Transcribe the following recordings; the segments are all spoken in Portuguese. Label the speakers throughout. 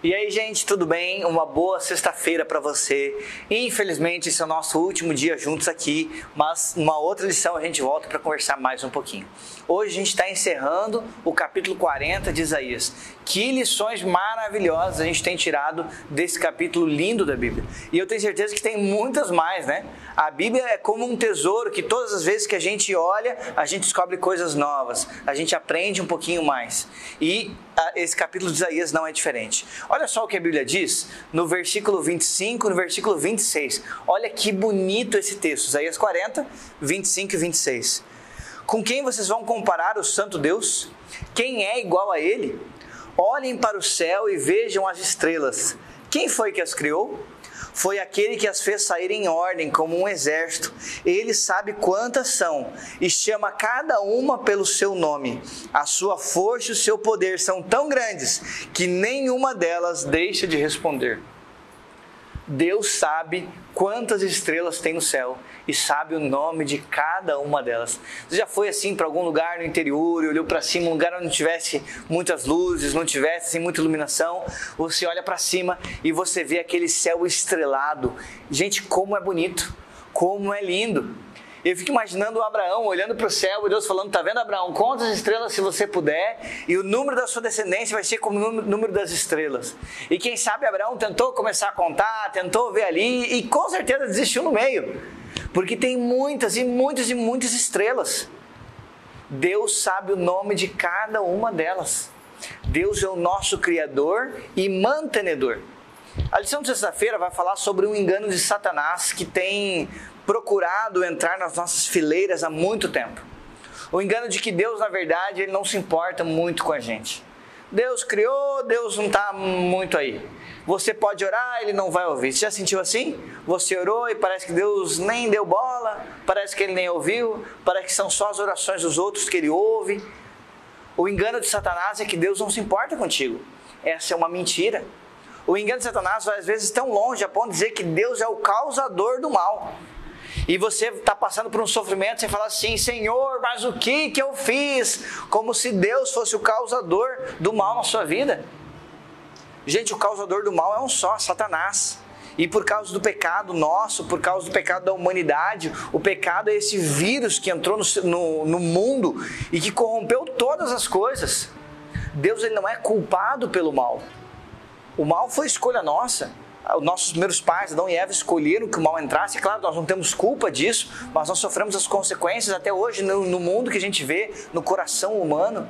Speaker 1: E aí, gente, tudo bem? Uma boa sexta-feira para você. Infelizmente, esse é o nosso último dia juntos aqui, mas numa outra lição a gente volta para conversar mais um pouquinho. Hoje a gente está encerrando o capítulo 40 de Isaías. Que lições maravilhosas a gente tem tirado desse capítulo lindo da Bíblia. E eu tenho certeza que tem muitas mais, né? A Bíblia é como um tesouro que todas as vezes que a gente olha, a gente descobre coisas novas, a gente aprende um pouquinho mais. E esse capítulo de Isaías não é diferente. Olha só o que a Bíblia diz no versículo 25 e no versículo 26. Olha que bonito esse texto, Isaías 40, 25 e 26. Com quem vocês vão comparar o Santo Deus? Quem é igual a Ele? Olhem para o céu e vejam as estrelas. Quem foi que as criou? Foi aquele que as fez sair em ordem como um exército. Ele sabe quantas são e chama cada uma pelo seu nome. A sua força e o seu poder são tão grandes que nenhuma delas deixa de responder. Deus sabe quantas estrelas tem no céu e sabe o nome de cada uma delas. Você já foi assim para algum lugar no interior e olhou para cima, um lugar onde não tivesse muitas luzes, não tivesse assim, muita iluminação? Você olha para cima e você vê aquele céu estrelado. Gente, como é bonito, como é lindo. Eu fico imaginando o Abraão olhando para o céu e Deus falando: tá vendo, Abraão, conta as estrelas se você puder, e o número da sua descendência vai ser como o número das estrelas. E quem sabe Abraão tentou começar a contar, tentou ver ali e com certeza desistiu no meio, porque tem muitas e muitas e muitas estrelas. Deus sabe o nome de cada uma delas. Deus é o nosso Criador e mantenedor. A lição de sexta-feira vai falar sobre um engano de Satanás que tem procurado entrar nas nossas fileiras há muito tempo. O engano de que Deus, na verdade, ele não se importa muito com a gente. Deus criou, Deus não está muito aí. Você pode orar, ele não vai ouvir. Você já sentiu assim? Você orou e parece que Deus nem deu bola, parece que ele nem ouviu, parece que são só as orações dos outros que ele ouve. O engano de Satanás é que Deus não se importa contigo. Essa é uma mentira. O engano de Satanás vai às vezes tão longe a ponto de dizer que Deus é o causador do mal. E você está passando por um sofrimento, você fala assim: Senhor, mas o que eu fiz? Como se Deus fosse o causador do mal na sua vida. Gente, o causador do mal é um só, Satanás. E por causa do pecado nosso, por causa do pecado da humanidade, o pecado é esse vírus que entrou no mundo e que corrompeu todas as coisas. Deus, ele não é culpado pelo mal. O mal foi escolha nossa. Os nossos primeiros pais, Adão e Eva, escolheram que o mal entrasse. Claro, nós não temos culpa disso, mas nós sofremos as consequências até hoje no mundo que a gente vê, no coração humano.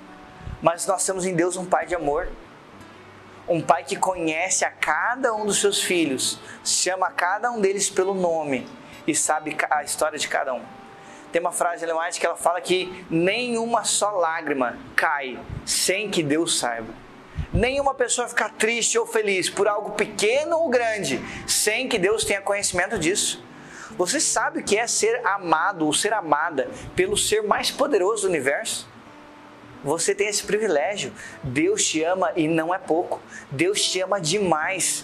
Speaker 1: Mas nós temos em Deus um Pai de amor. Um Pai que conhece a cada um dos seus filhos, chama cada um deles pelo nome e sabe a história de cada um. Tem uma frase alemã que ela fala que nenhuma só lágrima cai sem que Deus saiba. Nenhuma pessoa fica triste ou feliz por algo pequeno ou grande sem que Deus tenha conhecimento disso. Você sabe o que é ser amado ou ser amada pelo ser mais poderoso do universo? Você tem esse privilégio. Deus te ama e não é pouco. Deus te ama demais.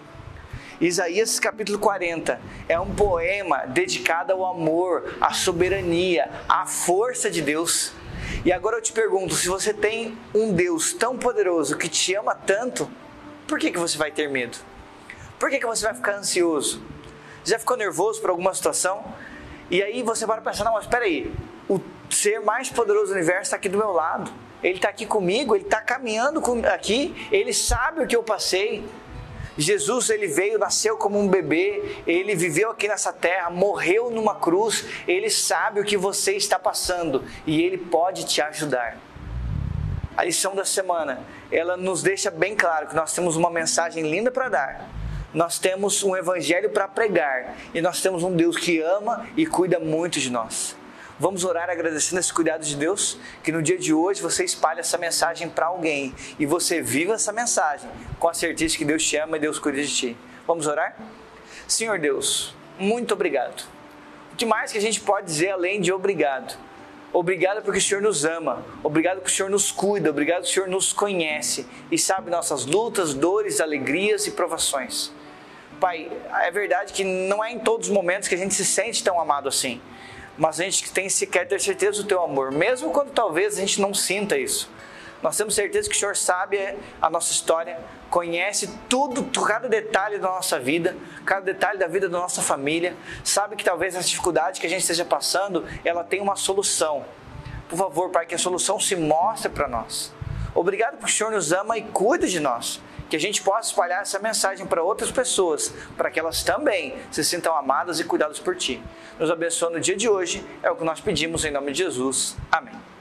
Speaker 1: Isaías capítulo 40 é um poema dedicado ao amor, à soberania, à força de Deus. E agora eu te pergunto, se você tem um Deus tão poderoso que te ama tanto, por que você vai ter medo? Por que você vai ficar ansioso? Já ficou nervoso por alguma situação? E aí você vai pensar: não, mas espera aí, o ser mais poderoso do universo está aqui do meu lado. Ele está aqui comigo, ele está caminhando aqui, ele sabe o que eu passei. Jesus, ele veio, nasceu como um bebê, ele viveu aqui nessa terra, morreu numa cruz, ele sabe o que você está passando e ele pode te ajudar. A lição da semana, ela nos deixa bem claro que nós temos uma mensagem linda para dar, nós temos um evangelho para pregar e nós temos um Deus que ama e cuida muito de nós. Vamos orar agradecendo esse cuidado de Deus, que no dia de hoje você espalhe essa mensagem para alguém e você viva essa mensagem com a certeza que Deus te ama e Deus cuida de ti. Vamos orar? Senhor Deus, muito obrigado. O que mais que a gente pode dizer além de obrigado? Obrigado porque o Senhor nos ama, obrigado porque o Senhor nos cuida, obrigado porque o Senhor nos conhece e sabe nossas lutas, dores, alegrias e provações. Pai, é verdade que não é em todos os momentos que a gente se sente tão amado assim. Mas a gente quer ter certeza do teu amor, mesmo quando talvez a gente não sinta isso. Nós temos certeza que o Senhor sabe a nossa história, conhece tudo, cada detalhe da nossa vida, cada detalhe da vida da nossa família, sabe que talvez essa dificuldade que a gente esteja passando, ela tem uma solução. Por favor, Pai, que a solução se mostre para nós. Obrigado porque o Senhor nos ama e cuida de nós. Que a gente possa espalhar essa mensagem para outras pessoas, para que elas também se sintam amadas e cuidadas por Ti. Nos abençoa no dia de hoje, é o que nós pedimos em nome de Jesus. Amém.